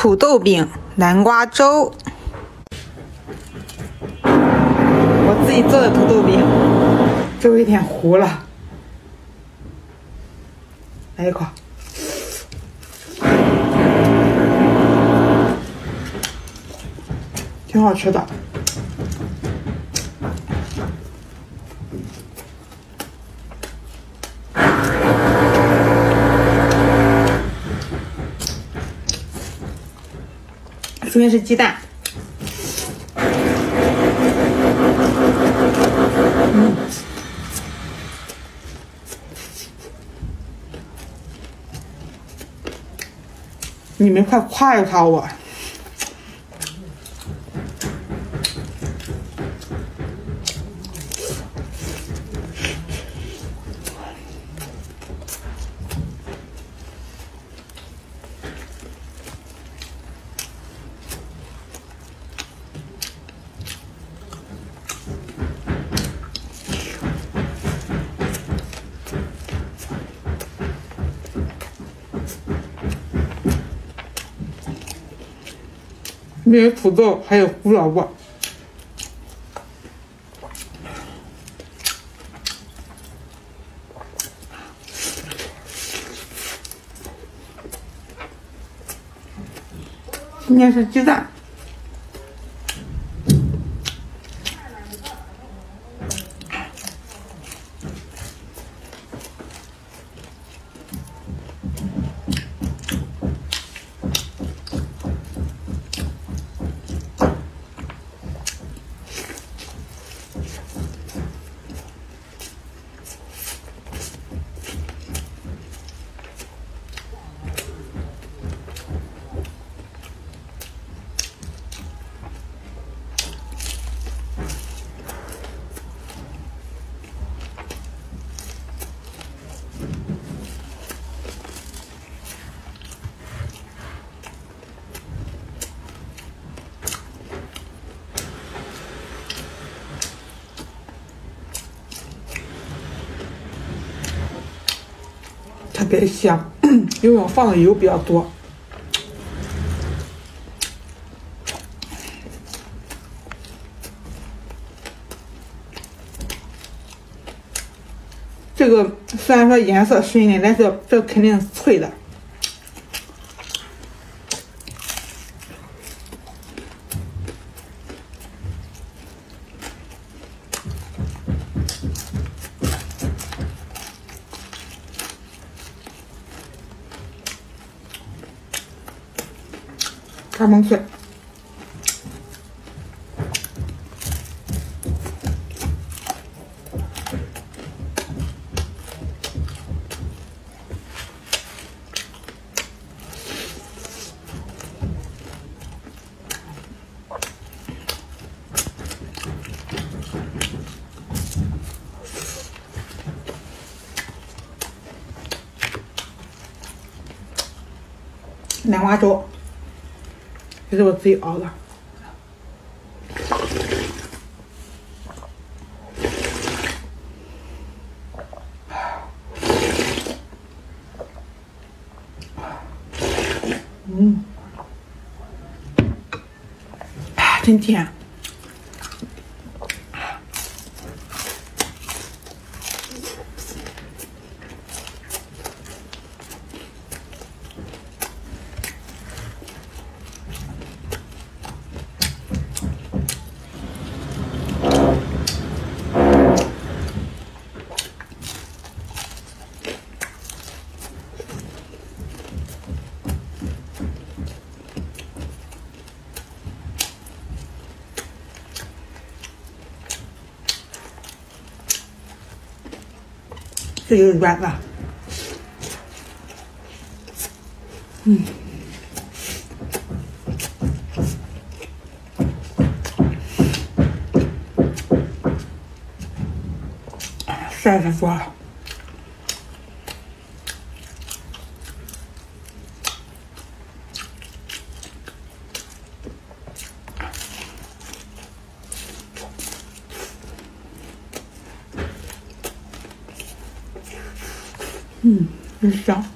土豆饼、南瓜粥。我自己做的土豆饼，粥有点糊了，来一口，挺好吃的。这边是鸡蛋，你们快夸一夸我。没有土豆，还有胡萝卜。今天是鸡蛋。特别香，因为我放的油比较多。这个虽然说颜色深一点，但是这肯定是脆的。嘎嘣脆，南瓜粥。这是我自己熬的，真甜。这有点软了，实在是说了。真香。